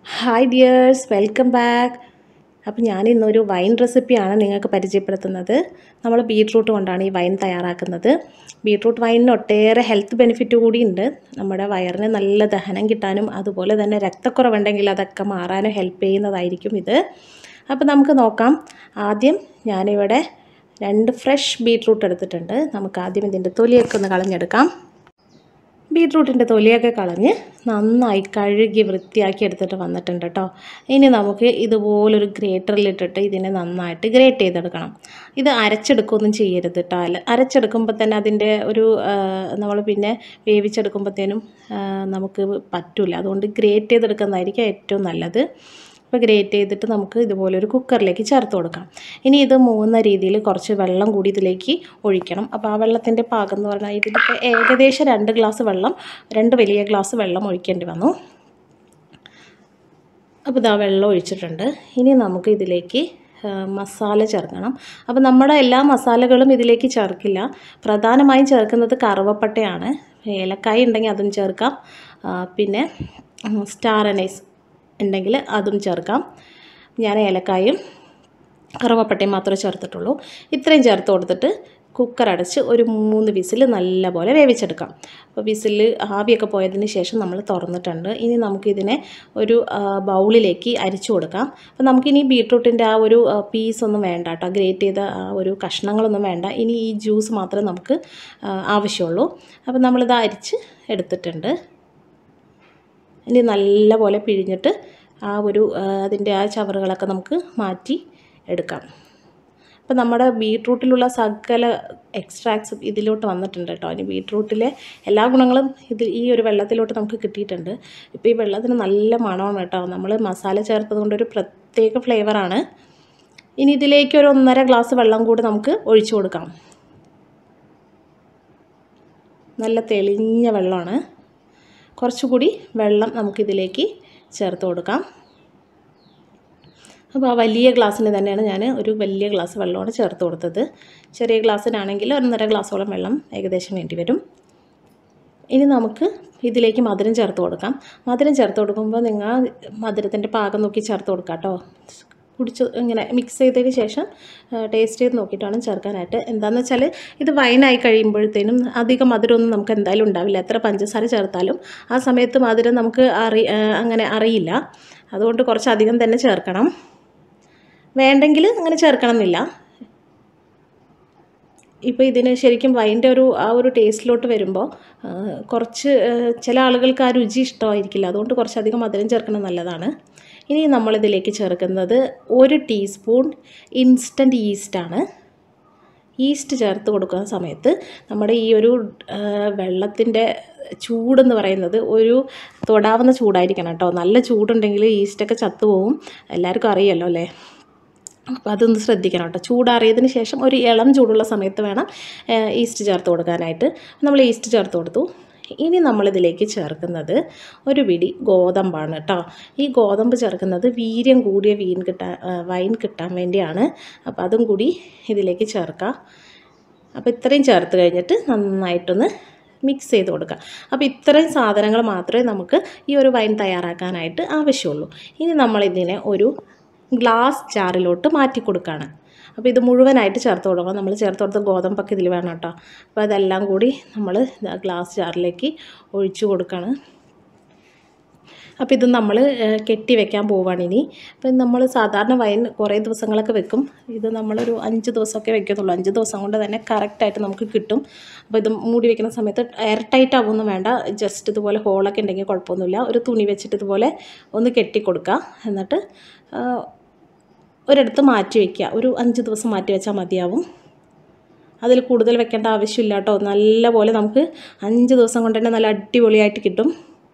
Hi dears, welcome back. അപ്പോൾ ഞാനിന്നൊരു wine റെസിപ്പിയാണ് നിങ്ങൾക്ക് പരിചയപ്പെടുത്തുന്നത്. നമ്മൾ ബീട്രൂട്ട് കൊണ്ടാണ് ഈ വൈൻ തയ്യാറാക്കുന്നത്. ബീട്രൂട്ട് വൈനിന് ഒട്ടേറെ ഹെൽത്ത് ബെനിഫിറ്റ് കൂടിയുണ്ട്. നമ്മുടെ വയറിന് നല്ല ദഹനം കിട്ടാനും അതുപോലെ തന്നെ രക്തക്കുറവുണ്ടെങ്കിൽ അതൊക്കെ മാറാനും ഹെൽപ്പ് ചെയ്യുന്നതായിരിക്കും ഇത്. അപ്പോൾ നമുക്ക് നോക്കാം. ആദ്യം ഞാനിവിടെ 2 ഫ്രഷ് ബീട്രൂട്ട് എടുത്തിട്ടുണ്ട്. നമുക്ക് ആദ്യം ഇതിൻ്റെ തൊലിയൊക്കെ ഒന്ന് കളഞ്ഞെടുക്കാം. ബീട്രൂട്ടിൻ്റെ തൊലിയൊക്കെ കളഞ്ഞ് നന്നായി കഴുകി വൃത്തിയാക്കി എടുത്തിട്ട് വന്നിട്ടുണ്ട് കേട്ടോ. ഇനി നമുക്ക് ഇതുപോലൊരു ഗ്രേറ്ററിലിട്ടിട്ട് ഇതിനെ നന്നായിട്ട് ഗ്രേറ്റ് ചെയ്തെടുക്കണം. ഇത് അരച്ചെടുക്കുകയൊന്നും ചെയ്യരുത് കേട്ടോ. അരച്ചെടുക്കുമ്പോൾ തന്നെ അതിൻ്റെ ഒരു നമ്മൾ പിന്നെ വേവിച്ചെടുക്കുമ്പോഴത്തേനും നമുക്ക് പറ്റില്ല. അതുകൊണ്ട് ഗ്രേറ്റ് ചെയ്തെടുക്കുന്നതായിരിക്കും ഏറ്റവും നല്ലത്. അപ്പോൾ ഗ്രേറ്റ് ചെയ്തിട്ട് നമുക്ക് ഇതുപോലൊരു കുക്കറിലേക്ക് ചേർത്ത് കൊടുക്കാം. ഇനി ഇത് മൂന്ന രീതിയിൽ കുറച്ച് വെള്ളം കൂടി ഇതിലേക്ക് ഒഴിക്കണം. അപ്പോൾ ആ വെള്ളത്തിൻ്റെ പാകം എന്ന് പറഞ്ഞാൽ ഇതിലിപ്പോൾ ഏകദേശം 2 ഗ്ലാസ് വെള്ളം, 2 വലിയ ഗ്ലാസ് വെള്ളം ഒഴിക്കേണ്ടി വന്നു. അപ്പോൾ ഇതാ വെള്ളം ഒഴിച്ചിട്ടുണ്ട്. ഇനി നമുക്ക് ഇതിലേക്ക് മസാല ചേർക്കണം. അപ്പോൾ നമ്മുടെ എല്ലാ മസാലകളും ഇതിലേക്ക് ചേർക്കില്ല. പ്രധാനമായും ചേർക്കുന്നത് കറുവപ്പട്ടയാണ്. ഏലക്കായ ഉണ്ടെങ്കിൽ അതും ചേർക്കാം. പിന്നെ സ്റ്റാർ അനൈസ് ഉണ്ടെങ്കിൽ അതും ചേർക്കാം. ഞാൻ ഏലക്കായും കറുവപ്പട്ടയും മാത്രമേ ചേർത്തിട്ടുള്ളൂ. ഇത്രയും ചേർത്ത് കൊടുത്തിട്ട് കുക്കർ അടച്ച് ഒരു 3 വിസിൽ നല്ലപോലെ വേവിച്ചെടുക്കാം. അപ്പോൾ വിസിൽ ആവിയൊക്കെ പോയതിന് ശേഷം നമ്മൾ തുറന്നിട്ടുണ്ട്. ഇനി നമുക്കിതിനെ ഒരു ബൗളിലേക്ക് അരിച്ചു കൊടുക്കാം. അപ്പോൾ നമുക്കിനി ബീട്രൂട്ടിൻ്റെ ആ ഒരു പീസൊന്നും വേണ്ട കേട്ടോ, ഗ്രേറ്റ് ചെയ്ത ആ ഒരു കഷ്ണങ്ങളൊന്നും വേണ്ട. ഇനി ഈ ജ്യൂസ് മാത്രമേ നമുക്ക് ആവശ്യമുള്ളൂ. അപ്പോൾ നമ്മളിത് അരിച്ച് എടുത്തിട്ടുണ്ട്. ഇനി നല്ലപോലെ പിഴിഞ്ഞിട്ട് ആ ഒരു അതിൻ്റെ ആ ചവറുകളൊക്കെ നമുക്ക് മാറ്റി എടുക്കാം. അപ്പോൾ നമ്മുടെ ബീട്രൂട്ടിലുള്ള സകല എക്സ്ട്രാക്ട്സും ഇതിലോട്ട് വന്നിട്ടുണ്ട് കേട്ടോ. ഇനി ബീട്രൂട്ടിലെ എല്ലാ ഗുണങ്ങളും ഈ ഒരു വെള്ളത്തിലോട്ട് നമുക്ക് കിട്ടിയിട്ടുണ്ട്. ഇപ്പോൾ ഈ വെള്ളത്തിന് നല്ല മണമാണ് കേട്ടോ. നമ്മൾ മസാല ചേർത്തത് കൊണ്ടൊരു പ്രത്യേക ഫ്ലേവറാണ്. ഇനി ഇതിലേക്ക് ഒരു 1.5 ഗ്ലാസ് വെള്ളം കൂടി നമുക്ക് ഒഴിച്ചു കൊടുക്കാം. നല്ല തെളിഞ്ഞ വെള്ളമാണ്. കുറച്ചുകൂടി വെള്ളം നമുക്കിതിലേക്ക് ചേർത്ത് കൊടുക്കാം. അപ്പോൾ ആ വലിയ ഗ്ലാസ്സിന് തന്നെയാണ് ഞാൻ ഒരു വലിയ ഗ്ലാസ് വെള്ളമാണ് ചേർത്ത് കൊടുത്തത്. ചെറിയ ഗ്ലാസ്സിനാണെങ്കിൽ 1.5 ഗ്ലാസോളം വെള്ളം ഏകദേശം വേണ്ടി വരും. ഇനി നമുക്ക് ഇതിലേക്ക് മധുരം ചേർത്ത് കൊടുക്കാം. മധുരം ചേർത്ത് കൊടുക്കുമ്പോൾ നിങ്ങൾ മധുരത്തിൻ്റെ പാകം നോക്കി ചേർത്ത് കൊടുക്കാം കേട്ടോ. കുടിച്ച് ഇങ്ങനെ മിക്സ് ചെയ്തതിന് ശേഷം ടേസ്റ്റ് ചെയ്ത് നോക്കിയിട്ട് വേണം ചേർക്കാനായിട്ട്. എന്താണെന്ന് വെച്ചാൽ ഇത് വൈനായി കഴിയുമ്പോഴത്തേനും അധികം മധുരമൊന്നും നമുക്ക് എന്തായാലും ഉണ്ടാവില്ല. എത്ര പഞ്ചസാര ചേർത്താലും ആ സമയത്ത് മധുരം നമുക്ക് അങ്ങനെ അറിയില്ല. അതുകൊണ്ട് കുറച്ചധികം തന്നെ ചേർക്കണം. വേണ്ടെങ്കിൽ അങ്ങനെ ചേർക്കണം എന്നില്ല. ഇപ്പോൾ ഇതിന് ശരിക്കും വൈൻ്റെ ആ ഒരു ടേസ്റ്റിലോട്ട് വരുമ്പോൾ കുറച്ച് ചില ആളുകൾക്ക് ആ രുചി ഇഷ്ടമായിരിക്കില്ല. അതുകൊണ്ട് കുറച്ചധികം മധുരം ചേർക്കണം നല്ലതാണ്. ഇനി നമ്മളിതിലേക്ക് ചേർക്കുന്നത് 1 ടീസ്പൂൺ ഇൻസ്റ്റൻറ്റ് ഈസ്റ്റാണ്. ഈസ്റ്റ് ചേർത്ത് കൊടുക്കുന്ന സമയത്ത് നമ്മുടെ ഈ ഒരു വെള്ളത്തിൻ്റെ ചൂടെന്ന് പറയുന്നത് ഒരു തൊടാവുന്ന ചൂടായിരിക്കണം കേട്ടോ. നല്ല ചൂടുണ്ടെങ്കിൽ ഈസ്റ്റൊക്കെ ചത്തുപോകും. എല്ലാവർക്കും അറിയാമല്ലോ അല്ലേ. അപ്പോൾ അതൊന്ന് ശ്രദ്ധിക്കണം കേട്ടോ. ചൂടാറിയതിന് ശേഷം ഒരു ഇളം ചൂടുള്ള സമയത്ത് വേണം ഈസ്റ്റ് ചേർത്ത് കൊടുക്കാനായിട്ട്. നമ്മൾ ഈസ്റ്റ് ചേർത്ത് കൊടുത്തു. ഇനി നമ്മളിതിലേക്ക് ചേർക്കുന്നത് ഒരു പിടി ഗോതമ്പാണ് കേട്ടോ. ഈ ഗോതമ്പ് ചേർക്കുന്നത് വീര്യം കൂടിയ വൈൻ കിട്ടാൻ വേണ്ടിയാണ്. അപ്പോൾ അതും കൂടി ഇതിലേക്ക് ചേർക്കാം. അപ്പോൾ ഇത്രയും ചേർത്ത് കഴിഞ്ഞിട്ട് നന്നായിട്ടൊന്ന് മിക്സ് ചെയ്ത് കൊടുക്കുക. അപ്പോൾ ഇത്രയും സാധനങ്ങൾ മാത്രമേ നമുക്ക് ഈ ഒരു വൈൻ തയ്യാറാക്കാനായിട്ട് ആവശ്യമുള്ളൂ. ഇനി നമ്മളിതിനെ ഒരു ഗ്ലാസ് ജാറിലോട്ട് മാറ്റി കൊടുക്കുകയാണ്. അപ്പോൾ ഇത് മുഴുവനായിട്ട് ചേർത്ത് കൊടുക്കുക. നമ്മൾ ചേർത്ത് കൊടുത്ത ഗോതമ്പൊക്കെ ഇതിൽ വേണം കേട്ടോ. അപ്പോൾ അതെല്ലാം കൂടി നമ്മൾ ഗ്ലാസ് ജാറിലേക്ക് ഒഴിച്ചു കൊടുക്കുകയാണ്. അപ്പോൾ ഇത് നമ്മൾ കെട്ടി വെക്കാൻ പോവുകയാണ് ഇനി. അപ്പോൾ നമ്മൾ സാധാരണ വൈൻ കുറേ ദിവസങ്ങളൊക്കെ വെക്കും. ഇത് നമ്മളൊരു 5 ദിവസമൊക്കെ വെക്കത്തുള്ളൂ. 5 ദിവസം കൊണ്ട് തന്നെ കറക്റ്റായിട്ട് നമുക്ക് കിട്ടും. അപ്പോൾ ഇത് മൂടി വെക്കുന്ന സമയത്ത് എയർ ടൈറ്റ് ആവുമൊന്നും വേണ്ട. ജസ്റ്റ് ഇതുപോലെ ഹോളൊക്കെ ഉണ്ടെങ്കിൽ കുഴപ്പമൊന്നുമില്ല. ഒരു തുണി വെച്ചിട്ട് ഇതുപോലെ ഒന്ന് കെട്ടി കൊടുക്കുക. എന്നിട്ട് ഒരിടത്ത് മാറ്റി വയ്ക്കുക. ഒരു 5 ദിവസം മാറ്റി വെച്ചാൽ മതിയാവും. അതിൽ കൂടുതൽ വെക്കേണ്ട ആവശ്യമില്ല കേട്ടോ. നല്ലപോലെ നമുക്ക് 5 ദിവസം കൊണ്ട് തന്നെ നല്ല അടിപൊളിയായിട്ട് കിട്ടും.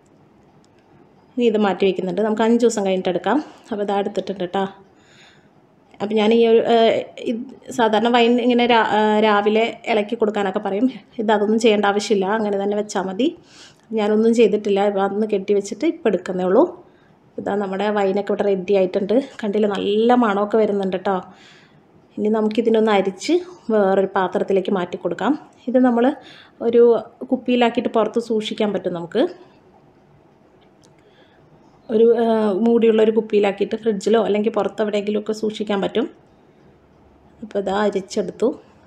ഇനി ഇത് മാറ്റി വയ്ക്കുന്നുണ്ട്. നമുക്ക് 5 ദിവസം കഴിഞ്ഞിട്ട് എടുക്കാം. അപ്പോൾ ഇതാ എടുത്തിട്ടുണ്ട് കേട്ടോ. അപ്പോൾ ഞാൻ ഈ ഒരു സാധാരണ വൈൻ ഇങ്ങനെ രാവിലെ ഇളക്കി കൊടുക്കാനൊക്കെ പറയും. അതൊന്നും ചെയ്യേണ്ട ആവശ്യമില്ല. അങ്ങനെ തന്നെ വെച്ചാൽ മതി. ഞാനൊന്നും ചെയ്തിട്ടില്ല. ഇപ്പോൾ അന്ന് കെട്ടി വെച്ചിട്ട് ഇപ്പോൾ എടുക്കുന്നേ ഉള്ളൂ. ഇതാ നമ്മുടെ വൈനൊക്കെ ഇവിടെ റെഡി ആയിട്ടുണ്ട്. കണ്ടില്ല, നല്ല മണമൊക്കെ വരുന്നുണ്ട് കേട്ടോ. ഇനി നമുക്കിതിനൊന്ന് അരിച്ച് വേറൊരു പാത്രത്തിലേക്ക് മാറ്റി കൊടുക്കാം. ഇത് നമ്മൾ ഒരു കുപ്പിയിലാക്കിയിട്ട് പുറത്ത് സൂക്ഷിക്കാൻ പറ്റും നമുക്ക്. ഒരു മൂടിയുള്ളൊരു കുപ്പിയിലാക്കിയിട്ട് ഫ്രിഡ്ജിലോ അല്ലെങ്കിൽ പുറത്ത് എവിടെയെങ്കിലുമൊക്കെ സൂക്ഷിക്കാൻ പറ്റും. അപ്പോൾ ഇതാ അരിച്ചെടുത്തു.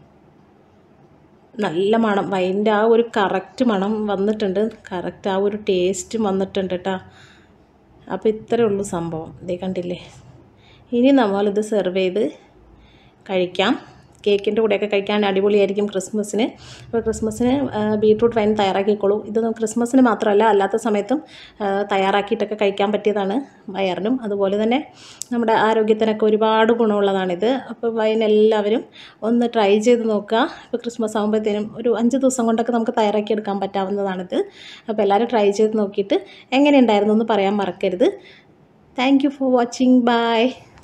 നല്ല മണം, വൈൻ്റെ ആ ഒരു കറക്റ്റ് മണം വന്നിട്ടുണ്ട്, കറക്റ്റ് ആ ഒരു ടേസ്റ്റും വന്നിട്ടുണ്ട് കേട്ടോ. അപ്പോൾ ഇത്രയേ ഉള്ളൂ സംഭവം, ഇതേ കണ്ടില്ലേ. ഇനി നമ്മളിത് സെർവ് ചെയ്ത് കഴിക്കാം. കേക്കിൻ്റെ കൂടെയൊക്കെ കഴിക്കാൻ അടിപൊളിയായിരിക്കും ക്രിസ്മസിന്. അപ്പോൾ ക്രിസ്മസിന് ബീട്രൂട്ട് വൈൻ തയ്യാറാക്കിക്കോളൂ. ഇതൊന്നും ക്രിസ്മസിന് മാത്രമല്ല അല്ലാത്ത സമയത്തും തയ്യാറാക്കിയിട്ടൊക്കെ കഴിക്കാൻ പറ്റിയതാണ്. വയറിനും അതുപോലെ തന്നെ നമ്മുടെ ആരോഗ്യത്തിനൊക്കെ ഒരുപാട് ഗുണമുള്ളതാണിത്. അപ്പോൾ വൈൻ എല്ലാവരും ഒന്ന് ട്രൈ ചെയ്ത് നോക്കുക. ഇപ്പോൾ ക്രിസ്മസ് ആകുമ്പോഴത്തേനും ഒരു 5 ദിവസം കൊണ്ടൊക്കെ നമുക്ക് തയ്യാറാക്കിയെടുക്കാൻ പറ്റാവുന്നതാണിത്. അപ്പോൾ എല്ലാവരും ട്രൈ ചെയ്ത് നോക്കിയിട്ട് എങ്ങനെയുണ്ടായിരുന്നു എന്ന് പറയാൻ മറക്കരുത്. Thank you for watching. By.